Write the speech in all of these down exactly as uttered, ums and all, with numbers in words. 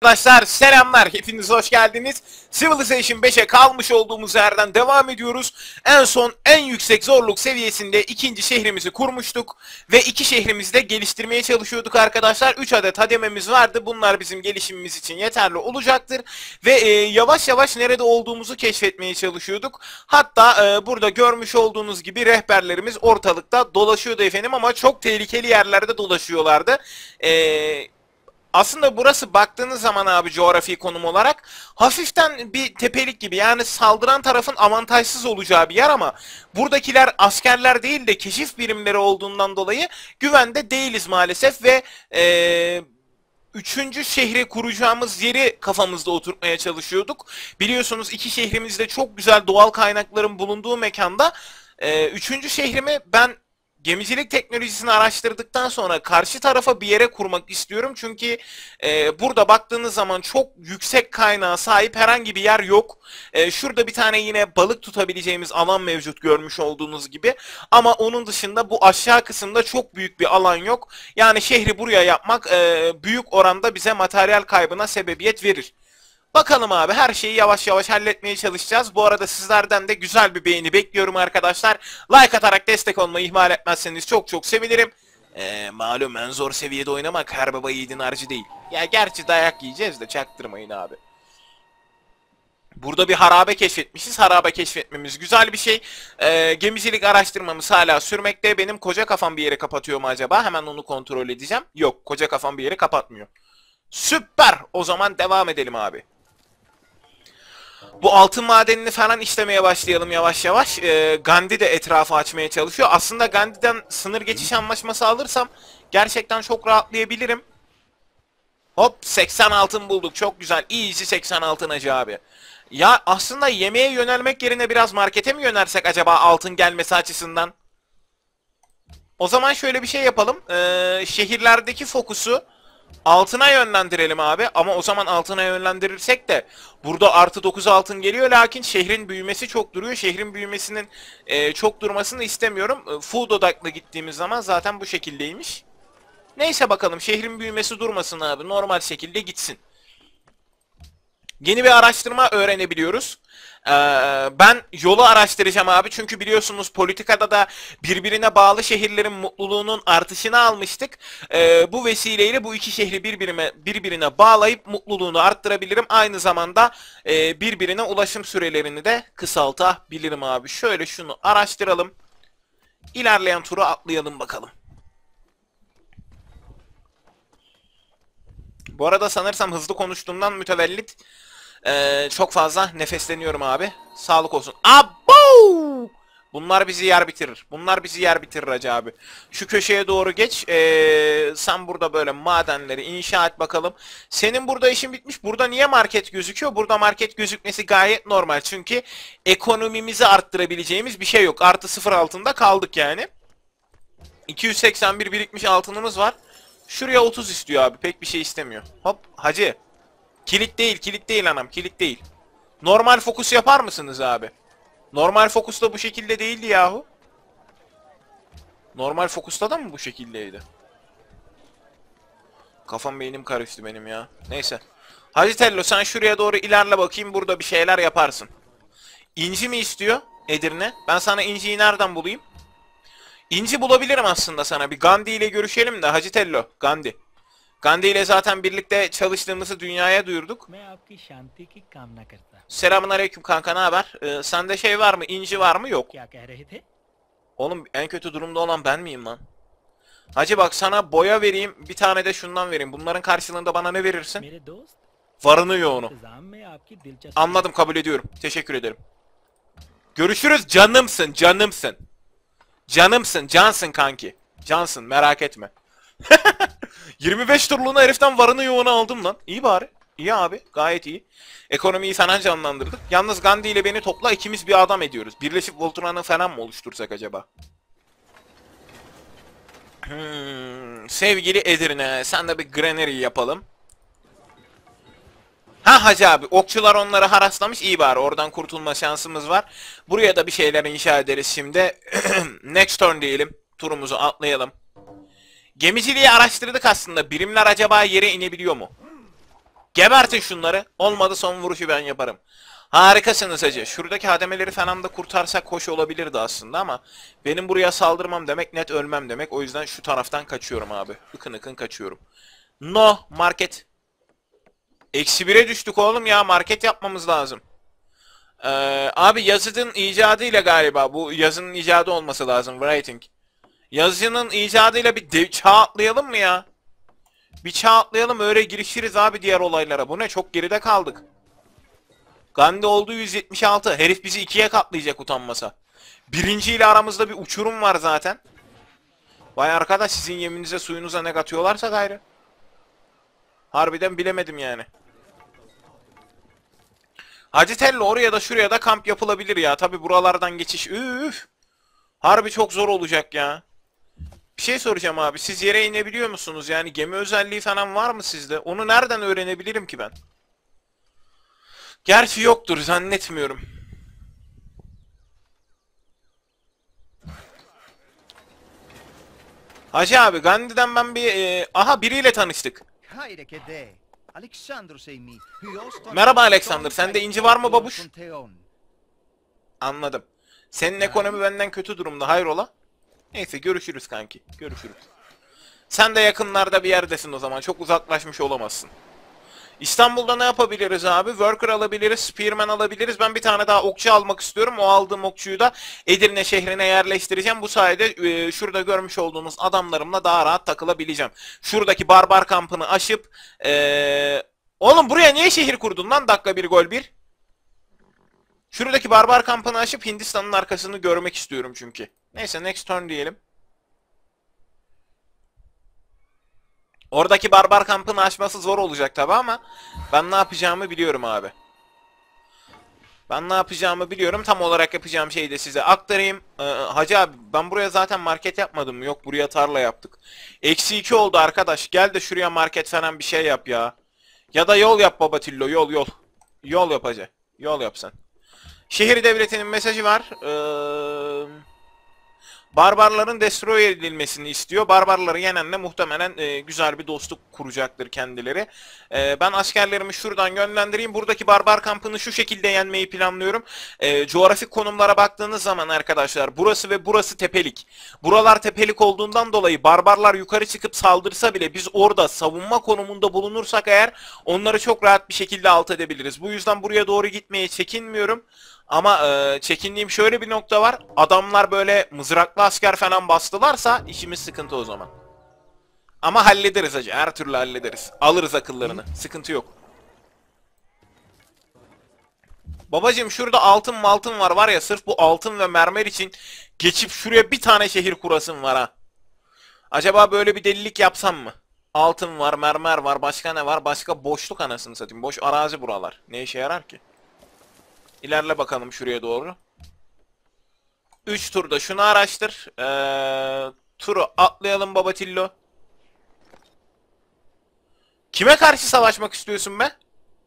Arkadaşlar selamlar, hepiniz hoş geldiniz. Civilization beşe kalmış olduğumuz yerden devam ediyoruz. En son en yüksek zorluk seviyesinde ikinci şehrimizi kurmuştuk. Ve iki şehrimizi de geliştirmeye çalışıyorduk arkadaşlar. üç adet hadememiz vardı. Bunlar bizim gelişimimiz için yeterli olacaktır. Ve e, yavaş yavaş nerede olduğumuzu keşfetmeye çalışıyorduk. Hatta e, burada görmüş olduğunuz gibi rehberlerimiz ortalıkta dolaşıyordu efendim. Ama çok tehlikeli yerlerde dolaşıyorlardı. Eee... Aslında burası baktığınız zaman abi coğrafi konum olarak hafiften bir tepelik gibi, yani saldıran tarafın avantajsız olacağı bir yer ama buradakiler askerler değil de keşif birimleri olduğundan dolayı güvende değiliz maalesef ve ee, üçüncü şehri kuracağımız yeri kafamızda oturtmaya çalışıyorduk. Biliyorsunuz iki şehrimizde çok güzel doğal kaynakların bulunduğu mekanda ee, üçüncü şehrimi ben gemicilik teknolojisini araştırdıktan sonra karşı tarafa bir yere kurmak istiyorum. Çünkü e, burada baktığınız zaman çok yüksek kaynağa sahip herhangi bir yer yok. E, şurada bir tane yine balık tutabileceğimiz alan mevcut görmüş olduğunuz gibi. Ama onun dışında bu aşağı kısımda çok büyük bir alan yok. Yani şehri buraya yapmak e, büyük oranda bize materyal kaybına sebebiyet verir. Bakalım abi, her şeyi yavaş yavaş halletmeye çalışacağız. Bu arada sizlerden de güzel bir beğeni bekliyorum arkadaşlar. Like atarak destek olmayı ihmal etmezseniz çok çok sevinirim. Ee, malum en zor seviyede oynamak her baba yiğidin harcı değil. Ya gerçi dayak yiyeceğiz de çaktırmayın abi. Burada bir harabe keşfetmişiz. Harabe keşfetmemiz güzel bir şey. Ee, gemicilik araştırmamız hala sürmekte. Benim koca kafam bir yere kapatıyor mu acaba? Hemen onu kontrol edeceğim. Yok, koca kafam bir yere kapatmıyor. Süper! O zaman devam edelim abi. Bu altın madenini falan işlemeye başlayalım yavaş yavaş. Ee, Gandhi de etrafı açmaya çalışıyor. Aslında Gandhi'den sınır geçiş anlaşması alırsam gerçekten çok rahatlayabilirim. Hop, seksen altın bulduk. Çok güzel. Easy seksen altın hacı abi. Ya aslında yemeğe yönelmek yerine biraz markete mi yönelsek acaba altın gelmesi açısından? O zaman şöyle bir şey yapalım. Ee, şehirlerdeki fokusu altına yönlendirelim abi. Ama o zaman altına yönlendirirsek de burada artı dokuz altın geliyor. Lakin şehrin büyümesi çok duruyor. Şehrin büyümesinin e, çok durmasını istemiyorum. E, food odaklı gittiğimiz zaman zaten bu şekildeymiş. Neyse bakalım, şehrin büyümesi durmasın abi. Normal şekilde gitsin. Yeni bir araştırma öğrenebiliyoruz. Ee, ben yolu araştıracağım abi. Çünkü biliyorsunuz politikada da birbirine bağlı şehirlerin mutluluğunun artışını almıştık. Ee, bu vesileyle bu iki şehri birbirine, birbirine bağlayıp mutluluğunu arttırabilirim. Aynı zamanda e, birbirine ulaşım sürelerini de kısaltabilirim abi. Şöyle şunu araştıralım. İlerleyen turu atlayalım bakalım. Bu arada sanırsam hızlı konuştuğumdan mütevellit Ee, çok fazla nefesleniyorum abi. Sağlık olsun. Abo! Bunlar bizi yer bitirir. Bunlar bizi yer bitirir hacı abi. Şu köşeye doğru geç. Ee, sen burada böyle madenleri inşa et bakalım. Senin burada işin bitmiş. Burada niye market gözüküyor? Burada market gözükmesi gayet normal. Çünkü ekonomimizi arttırabileceğimiz bir şey yok. Artı sıfır altında kaldık yani. iki yüz seksen bir birikmiş altınımız var. Şuraya otuz istiyor abi. Pek bir şey istemiyor. Hop hacı. Kilit değil, kilit değil anam, kilit değil. Normal fokus yapar mısınız abi? Normal fokusta bu şekilde değildi yahu. Normal fokusta da mı bu şekildeydi? Kafam beynim karıştı benim ya. Neyse. Hacı Tello, sen şuraya doğru ilerle bakayım, burada bir şeyler yaparsın. İnci mi istiyor Edirne? Ben sana inciyi nereden bulayım? İnci bulabilirim aslında sana. Bir Gandhi ile görüşelim de Hacı Tello. Gandhi. Gandhi ile zaten birlikte çalıştığımızı dünyaya duyurduk. Selamünaleyküm kanka, ne haber? Ee, sende şey var mı? İnci var mı? Yok. Oğlum en kötü durumda olan ben miyim lan? Hacı bak, sana boya vereyim, bir tane de şundan vereyim. Bunların karşılığında bana ne verirsin? Varını yoğunu. Anladım, kabul ediyorum. Teşekkür ederim. Görüşürüz, canımsın, canımsın. Canımsın, cansın kanki. Cansın, merak etme. yirmi beş turluğuna heriften varını yoğunu aldım lan. İyi bari. İyi abi. Gayet iyi. Ekonomiyi falan canlandırdık. Yalnız Gandhi ile beni topla, ikimiz bir adam ediyoruz. Birleşip Voltran'ı falan mı oluştursak acaba? Hmm, sevgili Edirne, sen de bir granary yapalım. Ha hacı abi, okçular onları haraslamış, iyi bari, oradan kurtulma şansımız var. Buraya da bir şeyler inşa ederiz şimdi. Next turn diyelim. Turumuzu atlayalım. Gemiciliği araştırdık aslında. Birimler acaba yere inebiliyor mu? Gebertin şunları. Olmadı son vuruşu ben yaparım. Harikasınız hacı. Şuradaki hademeleri falan da kurtarsak hoş olabilirdi aslında ama benim buraya saldırmam demek net ölmem demek. O yüzden şu taraftan kaçıyorum abi. Ikın ıkın kaçıyorum. No market. Eksi bire düştük oğlum ya. Market yapmamız lazım. Ee, abi yazının icadıyla galiba. Bu yazının icadı olması lazım. Writing. Yazının icadıyla bir dev çağ atlayalım mı ya? Bir çağ atlayalım öyle girişiriz abi diğer olaylara. Bu ne? Çok geride kaldık. Gandhi oldu yüz yetmiş altı. Herif bizi ikiye katlayacak utanmasa. Birinci ile aramızda bir uçurum var zaten. Vay arkadaş sizin yeminize suyunuza ne katıyorlarsa gayrı. Harbiden bilemedim yani. Hacı Tello oraya da şuraya da kamp yapılabilir ya. Tabi buralardan geçiş. Üf. Harbi çok zor olacak ya. Bir şey soracağım abi. Siz yere inebiliyor musunuz? Yani gemi özelliği falan var mı sizde? Onu nereden öğrenebilirim ki ben? Gerçi yoktur zannetmiyorum. Hacı abi Gandhi'den ben bir... E, aha biriyle tanıştık. Merhaba Alexander. Sende inci var mı babuş? Anladım. Senin ekonomi benden kötü durumda. Hayrola? Neyse görüşürüz kanki. Görüşürüz. Sen de yakınlarda bir yerdesin o zaman. Çok uzaklaşmış olamazsın. İstanbul'da ne yapabiliriz abi? Worker alabiliriz, Spearman alabiliriz. Ben bir tane daha okçu almak istiyorum. O aldığım okçuyu da Edirne şehrine yerleştireceğim. Bu sayede e, şurada görmüş olduğunuz adamlarımla daha rahat takılabileceğim. Şuradaki barbar kampını aşıp... E, oğlum buraya niye şehir kurdun lan? Dakika bir gol bir. Şuradaki barbar kampını aşıp Hindistan'ın arkasını görmek istiyorum çünkü. Neyse next turn diyelim. Oradaki barbar kampını aşması zor olacak tabi ama ben ne yapacağımı biliyorum abi. Ben ne yapacağımı biliyorum. Tam olarak yapacağım şeyi de size aktarayım. Ee, Hacı abi ben buraya zaten market yapmadım. Yok buraya tarla yaptık. Eksi iki oldu arkadaş. Gel de şuraya market falan bir şey yap ya. Ya da yol yap baba Tillo. Yol yol. Yol yap hacı. Yol yap sen. Şehir devletinin mesajı var. Eee... Barbarların destroy edilmesini istiyor. Barbarları yenenle muhtemelen e, güzel bir dostluk kuracaktır kendileri. E, ben askerlerimi şuradan yönlendireyim. Buradaki barbar kampını şu şekilde yenmeyi planlıyorum. E, coğrafik konumlara baktığınız zaman arkadaşlar burası ve burası tepelik. Buralar tepelik olduğundan dolayı barbarlar yukarı çıkıp saldırsa bile biz orada savunma konumunda bulunursak eğer onları çok rahat bir şekilde alt edebiliriz. Bu yüzden buraya doğru gitmeye çekinmiyorum. Ama e, çekindiğim şöyle bir nokta var. Adamlar böyle mızraklı asker falan bastılarsa işimiz sıkıntı o zaman. Ama hallederiz hacı. Her türlü hallederiz. Alırız akıllarını. Sıkıntı yok. Babacım şurada altın maltın var var ya sırf bu altın ve mermer için geçip şuraya bir tane şehir kurasım var ha. Acaba böyle bir delilik yapsam mı? Altın var, mermer var, başka ne var? Başka boşluk anasını satayım. Boş arazi buralar. Ne işe yarar ki? İlerle bakalım şuraya doğru. üç turda şunu araştır. Ee, turu atlayalım Babatillo. Kime karşı savaşmak istiyorsun be?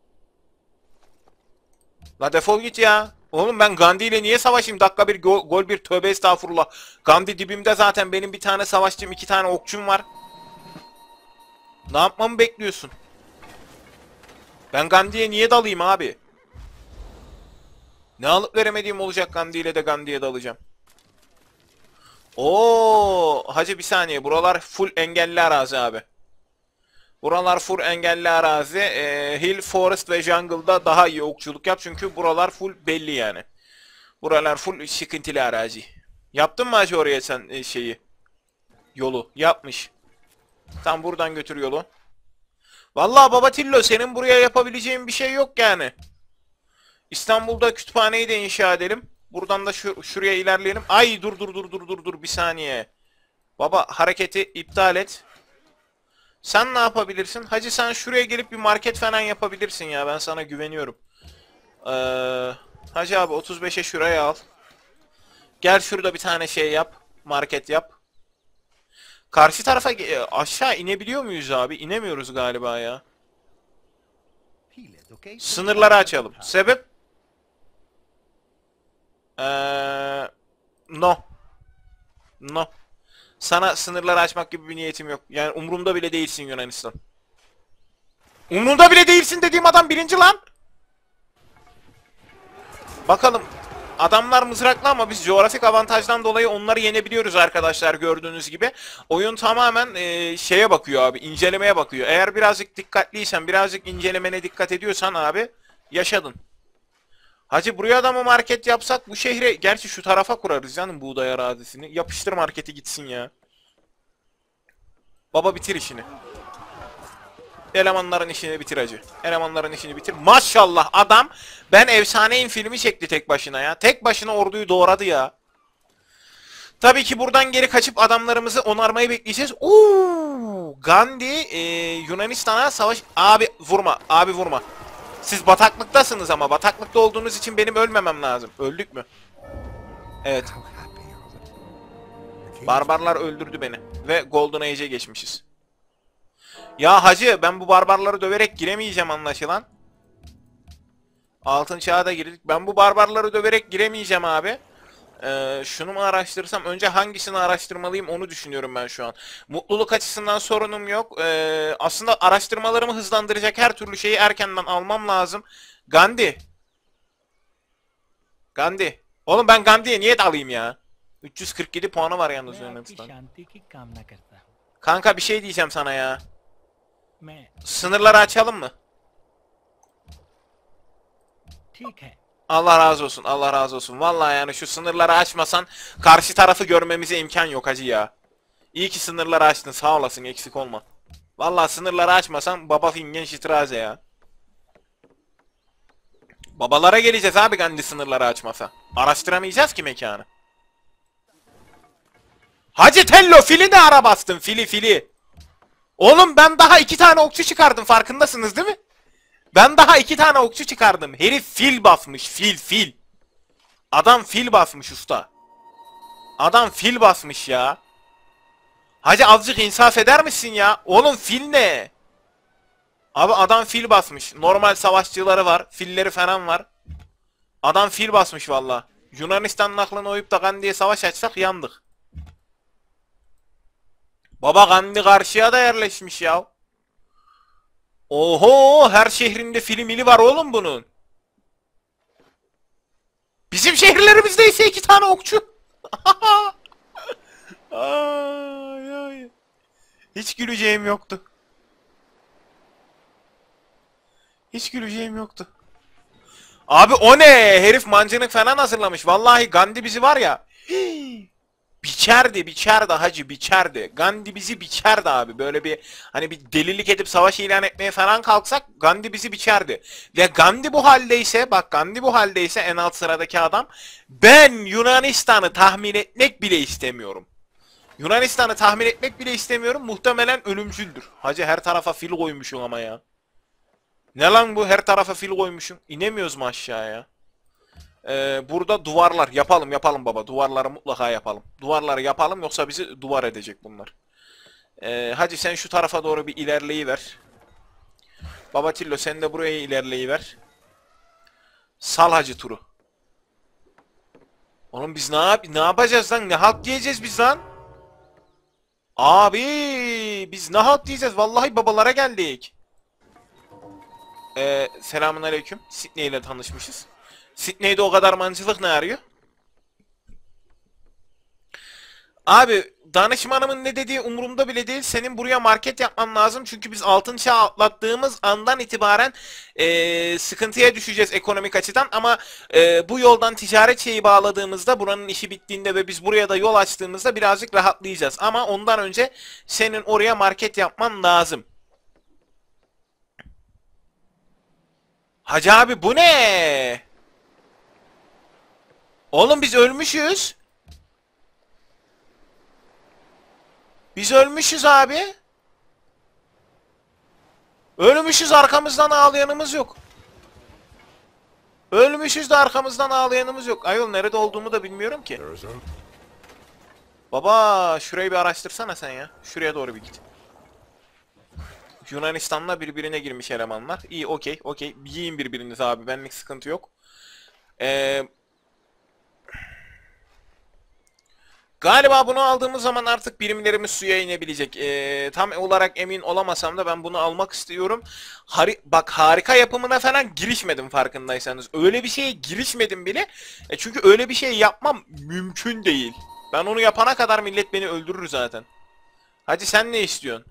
La defol git ya. Oğlum ben Gandhi ile niye savaşayım? Dakika bir gol, gol bir tövbe estağfurullah. Gandhi dibimde zaten benim bir tane savaşçım iki tane okçum var. Ne yapmamı bekliyorsun? Ben Gandhi'ye niye dalayım abi? Ne alıp veremediğim olacak Gandhi ile de Gandhi'ye dalacağım. Oo, hacı bir saniye. Buralar full engelli arazi abi. Buralar full engelli arazi. Ee, Hill, Forest ve Jungle'da daha iyi okçuluk yap. Çünkü buralar full belli yani. Buralar full sıkıntılı arazi. Yaptın mı hacı oraya sen e, şeyi? Yolu. Yapmış. Tam buradan götür yolu. Vallahi Babatillo senin buraya yapabileceğin bir şey yok yani. İstanbul'da kütüphaneyi de inşa edelim. Buradan da şu, şuraya ilerleyelim. Ay dur dur dur dur dur dur bir saniye. Baba hareketi iptal et. Sen ne yapabilirsin? Hacı sen şuraya gelip bir market falan yapabilirsin ya. Ben sana güveniyorum. Ee, Hacı abi otuz beşe şuraya al. Gel şurada bir tane şey yap. Market yap. Karşı tarafa aşağı inebiliyor muyuz abi? İnemiyoruz galiba ya. Sınırları açalım. Sebep? Ee, no. No. Sana sınırları açmak gibi bir niyetim yok. Yani umurumda bile değilsin Yunanistan. Umrunda bile değilsin dediğim adam birinci lan. Bakalım. Adamlar mızraklı ama biz coğrafik avantajdan dolayı onları yenebiliyoruz arkadaşlar, gördüğünüz gibi. Oyun tamamen e, şeye bakıyor abi, incelemeye bakıyor. Eğer birazcık dikkatliysen, birazcık incelemene dikkat ediyorsan abi, yaşadın. Hacı buraya da mı market yapsak, bu şehre, gerçi şu tarafa kurarız canım buğday arazisini. Yapıştır marketi gitsin ya. Baba bitir işini. Elemanların işini bitir hacı. Elemanların işini bitir. Maşallah adam, ben efsaneyim filmi çekti tek başına ya. Tek başına orduyu doğradı ya. Tabii ki buradan geri kaçıp adamlarımızı onarmayı bekleyeceğiz. Uuu, Gandhi e, Yunanistan'a savaş... Abi vurma, abi vurma. Siz bataklıktasınız ama bataklıkta olduğunuz için benim ölmemem lazım. Öldük mü? Evet. Barbarlar öldürdü beni. Ve Golden Age'e geçmişiz. Ya hacı, ben bu barbarları döverek giremeyeceğim anlaşılan. Altın çağa da girdik. Ben bu barbarları döverek giremeyeceğim abi. Ee, şunu mu araştırsam? Önce hangisini araştırmalıyım onu düşünüyorum ben şu an. Mutluluk açısından sorunum yok. Ee, aslında araştırmalarımı hızlandıracak her türlü şeyi erkenden almam lazım. Gandhi. Gandhi. Oğlum ben Gandhi'ye niyet alayım ya. üç yüz kırk yedi puanı var yalnız Yunanistan. Kanka bir şey diyeceğim sana ya. Sınırları açalım mı? Allah razı olsun, Allah razı olsun. Vallahi yani şu sınırları açmasan karşı tarafı görmemize imkan yok hacı ya. İyi ki sınırları açtın, sağ olasın, eksik olma. Vallahi sınırları açmasan baba fingen şitraze ya. Babalara geleceğiz abi Gandhi sınırları açmasa. Araştıramayacağız ki mekanı. Hacı Tello, fili de ara bastın, fili fili. Oğlum ben daha iki tane okçu çıkardım, farkındasınız değil mi? Ben daha iki tane okçu çıkardım. Herif fil basmış, fil fil. Adam fil basmış usta. Adam fil basmış ya. Hacı azıcık insaf eder misin ya? Oğlum fil ne? Abi adam fil basmış. Normal savaşçıları var. Filleri falan var. Adam fil basmış valla. Yunanistan'ın aklına uyup da Gandhi'ye savaş açsak yandık. Baba Gandhi karşıya da yerleşmiş ya. Oho, her şehrinde fili mili var oğlum bunun. Bizim şehirlerimizde ise iki tane okçu. Ay, ay. Hiç güleceğim yoktu. Hiç güleceğim yoktu. Abi o ne? Herif mancınık falan hazırlamış. Vallahi Gandhi bizi var ya. Hii, biçerdi, biçerdi hacı, biçerdi. Gandhi bizi biçerdi abi. Böyle bir hani bir delilik edip savaş ilan etmeye falan kalksak Gandhi bizi biçerdi. Ve Gandhi bu haldeyse, bak Gandhi bu haldeyse en alt sıradaki adam, ben Yunanistan'ı tahmin etmek bile istemiyorum. Yunanistan'ı tahmin etmek bile istemiyorum. Muhtemelen ölümcüldür. Hacı her tarafa fil koymuşum ama ya. Ne lan bu, her tarafa fil koymuşum. İnemiyoruz mu aşağıya? Ee, burada duvarlar. Yapalım yapalım baba. Duvarları mutlaka yapalım. Duvarları yapalım yoksa bizi duvar edecek bunlar. Ee, hacı sen şu tarafa doğru bir ilerleyiver. Baba Tillo sen de buraya ilerleyiver. Sal hacı turu. Oğlum biz ne yap ne yapacağız lan? Ne halt diyeceğiz biz lan? Abi biz ne halt diyeceğiz? Vallahi babalara geldik. Ee, selamun aleyküm. Sydney ile tanışmışız. Sydney'de o kadar mancılık ne arıyor? Abi danışmanımın ne dediği umurumda bile değil. Senin buraya market yapman lazım. Çünkü biz altın çağı atlattığımız andan itibaren ee, sıkıntıya düşeceğiz ekonomik açıdan. Ama ee, bu yoldan ticaret şeyi bağladığımızda, buranın işi bittiğinde ve biz buraya da yol açtığımızda birazcık rahatlayacağız. Ama ondan önce senin oraya market yapman lazım. Hacı abi bu ne? Oğlum biz ölmüşüz. Biz ölmüşüz abi. Ölmüşüz, arkamızdan ağlayanımız yok. Ölmüşüz de arkamızdan ağlayanımız yok. Ayol nerede olduğumu da bilmiyorum ki. Baba şurayı bir araştırsana sen ya. Şuraya doğru bir git. Yunanistan'la birbirine girmiş elemanlar. İyi, okey okey. Yiyin birbirinizi abi, benlik sıkıntı yok. Eee... Galiba bunu aldığımız zaman artık birimlerimiz suya inebilecek. Ee, tam olarak emin olamasam da ben bunu almak istiyorum. Hari Bak, harika yapımına falan girişmedim farkındaysanız. Öyle bir şeye girişmedim bile. E çünkü öyle bir şey yapmam mümkün değil. Ben onu yapana kadar millet beni öldürür zaten. Hadi sen ne istiyorsun?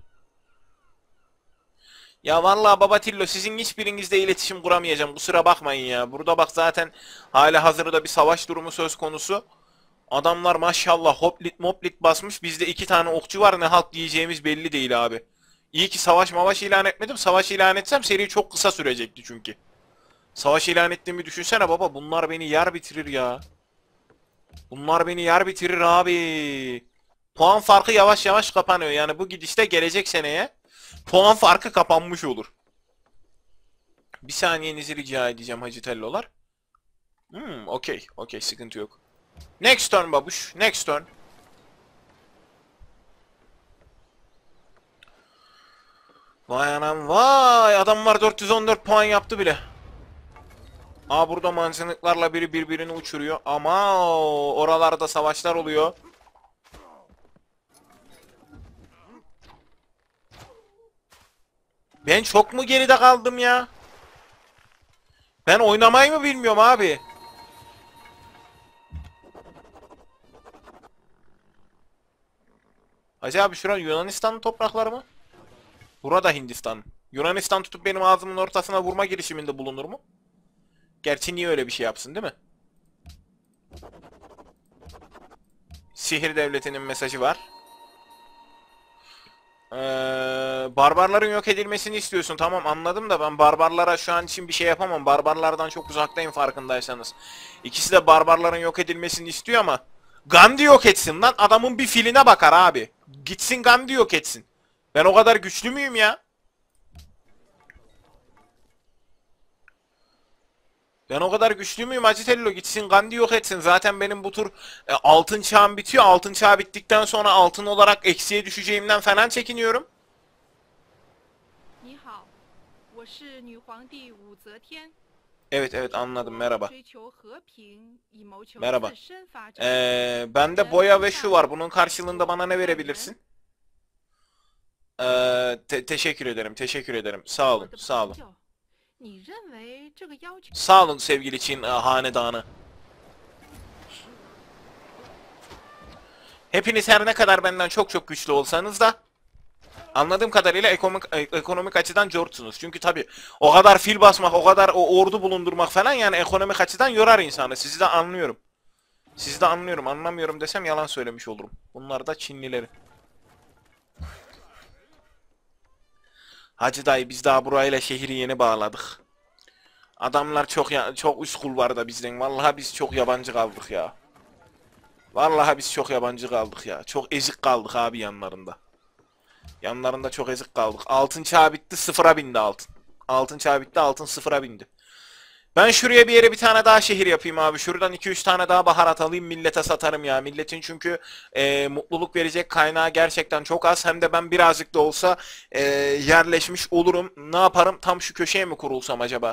Ya vallahi Baba Tillo, sizin hiçbirinizle iletişim kuramayacağım. Kusura bakmayın ya. Burada bak zaten hala hazırda bir savaş durumu söz konusu. Adamlar maşallah hoplit moplit basmış. Bizde iki tane okçu var. Ne halt diyeceğimiz belli değil abi. İyi ki savaş mavaş ilan etmedim. Savaş ilan etsem seri çok kısa sürecekti çünkü. Savaş ilan ettiğimi düşünsene baba. Bunlar beni yer bitirir ya. Bunlar beni yer bitirir abi. Puan farkı yavaş yavaş kapanıyor. Yani bu gidişte gelecek seneye puan farkı kapanmış olur. Bir saniyenizi rica edeceğim Hacı Tellolar. Hmm, okey. Okey, sıkıntı yok. Next turn babuş. Next turn. Vay anam vay. Adamlar dört yüz on dört puan yaptı bile. Aa, burada mancınıklarla biri birbirini uçuruyor. Ama oralarda savaşlar oluyor. Ben çok mu geride kaldım ya? Ben oynamayı mı bilmiyorum abi? Hacı abi, şura Yunanistan'ın toprakları mı? Burada Hindistan. Yunanistan tutup benim ağzımın ortasına vurma girişiminde bulunur mu? Gerçi niye öyle bir şey yapsın, değil mi? Sihir devletinin mesajı var. Ee, barbarların yok edilmesini istiyorsun. Tamam, anladım da ben barbarlara şu an için bir şey yapamam. Barbarlardan çok uzaktayım farkındaysanız. İkisi de barbarların yok edilmesini istiyor ama Gandhi yok etsin lan. Adamın bir filine bakar abi. Gitsin Gandhi yok etsin. Ben o kadar güçlü müyüm ya? Ben o kadar güçlü müyüm Hacı Tello? Gitsin Gandhi yok etsin. Zaten benim bu tur e, altın çağım bitiyor. Altın çağ bittikten sonra altın olarak eksiye düşeceğimden falan çekiniyorum. Evet evet, anladım, merhaba. Merhaba. Ee, bende boya ve şu var. Bunun karşılığında bana ne verebilirsin? Ee, te teşekkür ederim, teşekkür ederim. Sağ olun, sağ olun. Sağ olun sevgili Çin e, hanedanı. Hepiniz her ne kadar benden çok çok güçlü olsanız da anladığım kadarıyla ekonomik, ekonomik açıdan cortsunuz. Çünkü tabi o kadar fil basmak, o kadar o ordu bulundurmak falan, yani ekonomik açıdan yorar insanı. Sizi de anlıyorum. Sizi de anlıyorum. Anlamıyorum desem yalan söylemiş olurum. Bunlar da Çinlileri. Hacı dayı, biz daha burayla şehri yeni bağladık. Adamlar çok ya çok üst kulvarda bizden. Vallahi biz çok yabancı kaldık ya. Vallahi biz çok yabancı kaldık ya. Çok ezik kaldık abi yanlarında. Yanlarında çok ezik kaldık. Altın çağ bitti, sıfıra bindi altın. Altın çağ bitti, altın sıfıra bindi. Ben şuraya bir yere bir tane daha şehir yapayım abi. Şuradan iki üç tane daha baharat alayım, millete satarım ya. Milletin çünkü e, mutluluk verecek kaynağı gerçekten çok az. Hem de ben birazcık da olsa e, yerleşmiş olurum. Ne yaparım? Tam şu köşeye mi kurulsam acaba?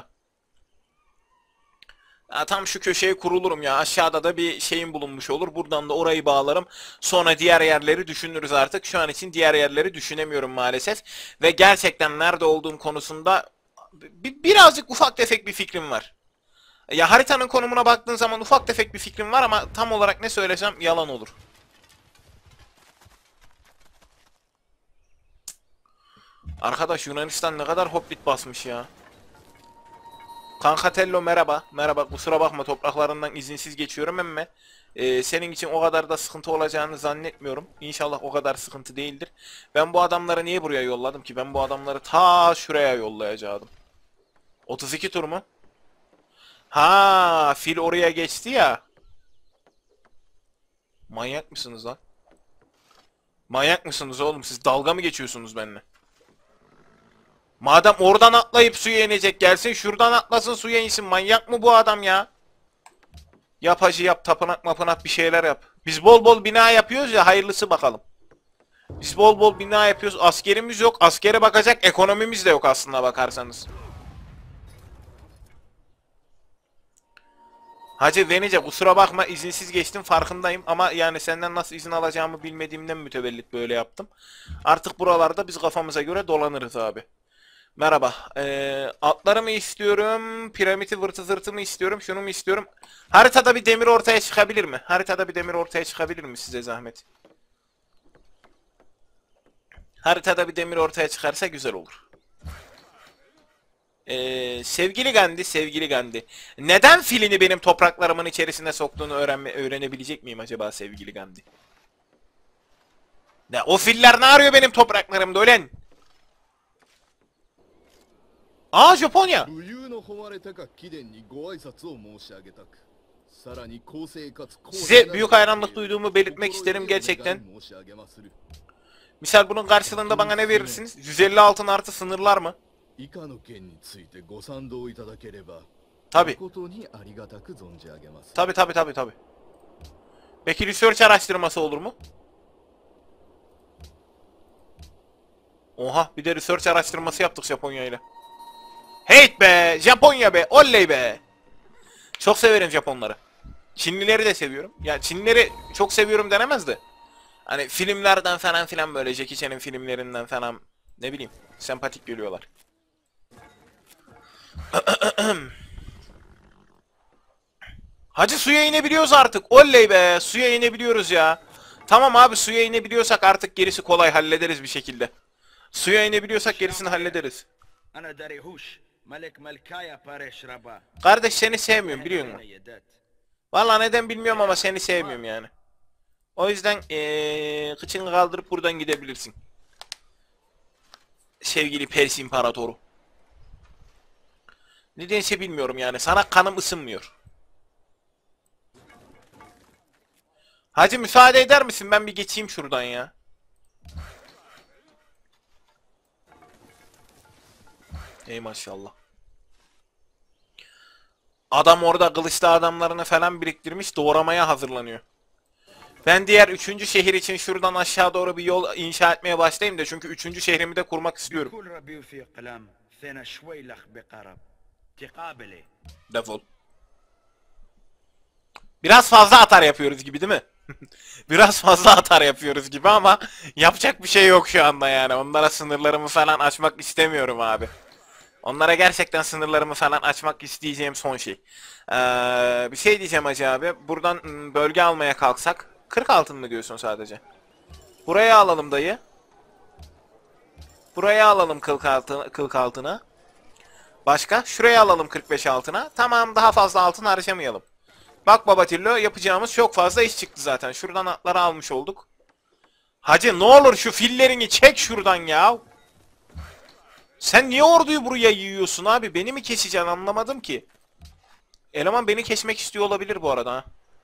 Ya tam şu köşeye kurulurum ya. Aşağıda da bir şeyim bulunmuş olur. Buradan da orayı bağlarım. Sonra diğer yerleri düşünürüz artık. Şu an için diğer yerleri düşünemiyorum maalesef. Ve gerçekten nerede olduğum konusunda bi- birazcık ufak tefek bir fikrim var. Ya haritanın konumuna baktığın zaman ufak tefek bir fikrim var ama tam olarak ne söylesem yalan olur. Arkadaş, Yunanistan ne kadar hoplit basmış ya. Kanka Tello merhaba. Merhaba, kusura bakma topraklarından izinsiz geçiyorum ama e, senin için o kadar da sıkıntı olacağını zannetmiyorum. İnşallah o kadar sıkıntı değildir. Ben bu adamları niye buraya yolladım ki? Ben bu adamları ta şuraya yollayacaktım. otuz iki tur mu? Ha, fil oraya geçti ya. Manyak mısınız lan? Manyak mısınız oğlum? Siz dalga mı geçiyorsunuz benimle? Madem oradan atlayıp suya inecek, gelsin şuradan atlasın suya insin. Manyak mı bu adam ya? Yap hacı yap, tapınak mapınak bir şeyler yap. Biz bol bol bina yapıyoruz ya, hayırlısı bakalım. Biz bol bol bina yapıyoruz. Askerimiz yok. Askere bakacak ekonomimiz de yok aslında bakarsanız. Hacı Venice kusura bakma, izinsiz geçtim farkındayım ama yani senden nasıl izin alacağımı bilmediğimden mütevellit böyle yaptım. Artık buralarda biz kafamıza göre dolanırız abi. Merhaba. Ee, atları mı istiyorum? Piramidi vırtı zırtı mı istiyorum? Şunu mu istiyorum? Haritada bir demir ortaya çıkabilir mi? Haritada bir demir ortaya çıkabilir mi size zahmet? Haritada bir demir ortaya çıkarsa güzel olur. Ee, sevgili Gandhi, sevgili Gandhi. Neden filini benim topraklarımın içerisine soktuğunu öğrenme, öğrenebilecek miyim acaba sevgili Gandhi? Ne, o filler ne arıyor benim topraklarımda ölen? Aa, Japonya. Size büyük hayranlık duyduğumu belirtmek isterim gerçekten. Misal bunun karşılığında bana ne verirsiniz? yüz elli altın artı sınırlar mı? Tabi. Tabi tabi tabi tabi. Peki research araştırması olur mu? Oha, bir de research araştırması yaptık Japonya ile. Heyt be! Japonya be! Oley be! Çok severim Japonları. Çinlileri de seviyorum. Ya Çinlileri çok seviyorum denemez de. Hani filmlerden falan filan, böyle Jackie Chan'ın filmlerinden falan, ne bileyim, sempatik geliyorlar. Hacı suya inebiliyoruz artık. Oley be! Suya inebiliyoruz ya. Tamam abi, suya inebiliyorsak artık gerisi kolay, hallederiz bir şekilde. Suya inebiliyorsak gerisini hallederiz. Kardeş seni sevmiyorum biliyor musun? Vallahi neden bilmiyorum ama seni sevmiyorum yani. O yüzden ee, kıçını kaldırıp buradan gidebilirsin. Sevgili Pers İmparatoru. Nedense bilmiyorum yani, sana kanım ısınmıyor. Hacı müsaade eder misin, ben bir geçeyim şuradan ya. Ey maşallah. Adam orada kılıçlı adamlarını falan biriktirmiş, doğramaya hazırlanıyor. Ben diğer üçüncü şehir için şuradan aşağı doğru bir yol inşa etmeye başlayayım da, çünkü üçüncü şehrimi de kurmak istiyorum. Defol. Biraz fazla atar yapıyoruz gibi değil mi? Biraz fazla atar yapıyoruz gibi ama yapacak bir şey yok şu anda yani. Onlara sınırlarımı falan açmak istemiyorum abi. Onlara gerçekten sınırlarımı falan açmak isteyeceğim son şey. Ee, bir şey diyeceğim Hacı abi. Buradan bölge almaya kalksak. kırk altın mı diyorsun sadece? Buraya alalım dayı. Buraya alalım kırk altın, kırk altına. Başka? Şuraya alalım kırk beş altına. Tamam, daha fazla altın harcamayalım. Bak Babatillo, yapacağımız çok fazla iş çıktı zaten. Şuradan atları almış olduk. Hacı ne olur şu fillerini çek şuradan ya. Sen niye orduyu buraya yığıyorsun abi? Beni mi keseceksin, anlamadım ki. Eleman beni kesmek istiyor olabilir bu arada ha.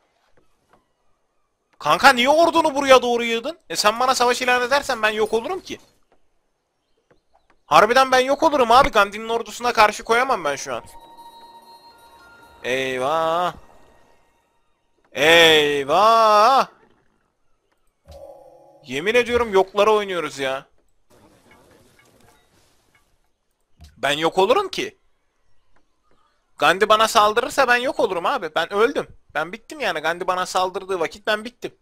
Kanka niye ordunu buraya doğru yığdın? E sen bana savaş ilan edersen ben yok olurum ki. Harbiden ben yok olurum abi. Gandhi'nin ordusuna karşı koyamam ben şu an. Eyvah. Eyvah. Yemin ediyorum yoklara oynuyoruz ya. Ben yok olurum ki. Gandhi bana saldırırsa ben yok olurum abi. Ben öldüm. Ben bittim yani. Gandhi bana saldırdığı vakit ben bittim.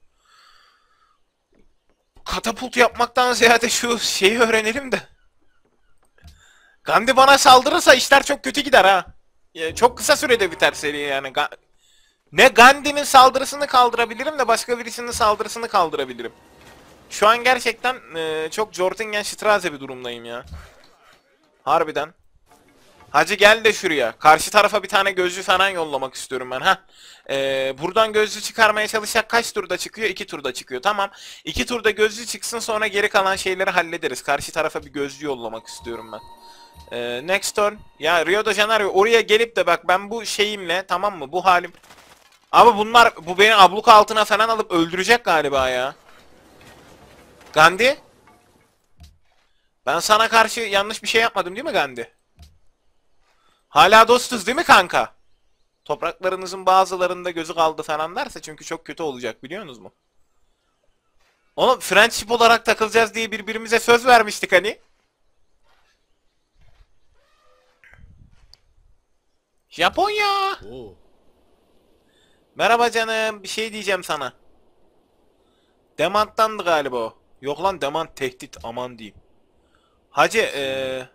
Katapult yapmaktan ziyade şu şeyi öğrenelim de. Gandhi bana saldırırsa işler çok kötü gider ha. Ya çok kısa sürede biter seri yani. Ga ne Gandhi'nin saldırısını kaldırabilirim de başka birisinin saldırısını kaldırabilirim. Şu an gerçekten e, çok Jortingen Strasse bir durumdayım ya. Harbiden. Hacı gel de şuraya. Karşı tarafa bir tane gözcü falan yollamak istiyorum ben. Ha. Ee, buradan gözcü çıkarmaya çalışacak, kaç turda çıkıyor? İki turda çıkıyor. Tamam. İki turda gözcü çıksın, sonra geri kalan şeyleri hallederiz. Karşı tarafa bir gözcü yollamak istiyorum ben. Ee, next turn. Ya Rio de Janeiro, oraya gelip de bak ben bu şeyimle, tamam mı? Bu halim. Ama bunlar, bu beni abluk altına falan alıp öldürecek galiba ya. Gandhi? Ben sana karşı yanlış bir şey yapmadım değil mi Gandhi? Hala dostuz değil mi kanka? Topraklarınızın bazılarında gözü kaldı falan derse çünkü çok kötü olacak, biliyorsunuz mu? Oğlum friendship olarak takılacağız diye birbirimize söz vermiştik hani. Japonya. Merhaba canım. Bir şey diyeceğim sana. Demant'tandı galiba o. Yok lan Demant tehdit. Aman diyeyim. Hacı ee...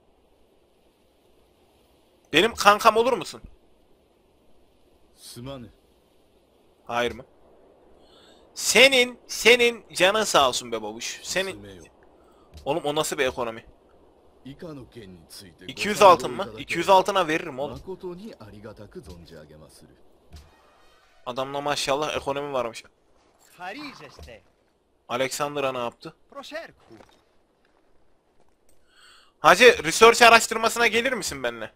benim kankam olur musun? すまぬ。 Hayır mı? Senin, senin canın sağ olsun be babuş. 進 Senin... めよ。 Oğlum o nasıl bir ekonomi? 以下の件についてご iki yüz 賛同 altın い mı? ただけ iki れ yüz ば altına veririm oğlum. 誠にありがたく存じ上げまする。 Adamla maşallah ekonomi varmış. Fariz este. Alexander'a ne yaptı? Procercu. Hacı research araştırmasına gelir misin benimle?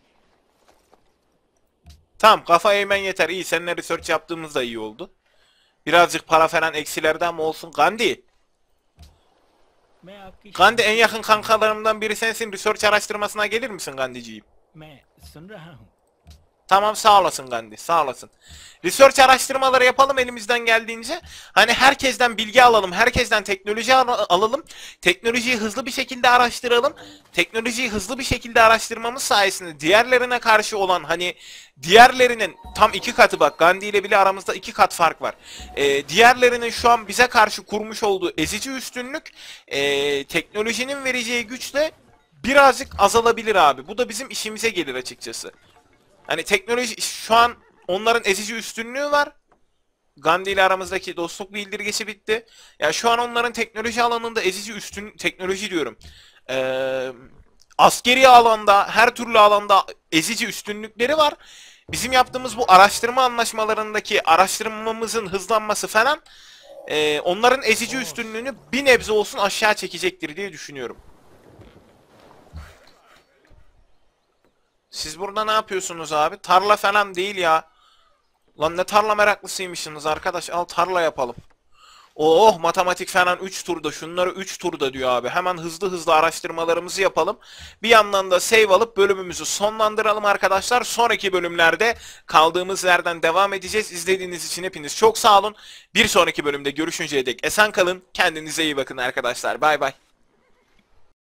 Tamam kafa eğmen yeter. İyi seninle research yaptığımız da iyi oldu. Birazcık para falan eksilerden mi olsun? Gandhi. मैं आपकी Gandhi en yakın kankalarımdan biri sensin. Research araştırmasına gelir misin Gandhiciğim? मैं सुन रहा हूँ। Tamam sağ olasın Gandhi sağ olasın. Research araştırmaları yapalım elimizden geldiğince. Hani herkesten bilgi alalım, herkesten teknoloji al- alalım. Teknolojiyi hızlı bir şekilde araştıralım. Teknolojiyi hızlı bir şekilde araştırmamız sayesinde diğerlerine karşı olan hani diğerlerinin tam iki katı bak Gandhi ile bile aramızda iki kat fark var. Ee, diğerlerinin şu an bize karşı kurmuş olduğu ezici üstünlük ee, teknolojinin vereceği güçle birazcık azalabilir abi. Bu da bizim işimize gelir açıkçası. Hani teknoloji şu an onların ezici üstünlüğü var. Gandhi ile aramızdaki dostluk bildirgesi bitti. Ya şu an onların teknoloji alanında ezici üstün teknoloji diyorum. Ee, askeri alanda, her türlü alanda ezici üstünlükleri var. Bizim yaptığımız bu araştırma anlaşmalarındaki araştırmamızın hızlanması falan e, onların ezici üstünlüğünü bir nebze olsun aşağı çekecektir diye düşünüyorum. Siz burada ne yapıyorsunuz abi? Tarla falan değil ya. Lan ne tarla meraklısıymışsınız arkadaş. Al tarla yapalım. Oh matematik falan üç turda. Şunları üç turda diyor abi. Hemen hızlı hızlı araştırmalarımızı yapalım. Bir yandan da save alıp bölümümüzü sonlandıralım arkadaşlar. Sonraki bölümlerde kaldığımız yerden devam edeceğiz. İzlediğiniz için hepiniz çok sağ olun. Bir sonraki bölümde görüşünceye dek esen kalın. Kendinize iyi bakın arkadaşlar. Bay bay.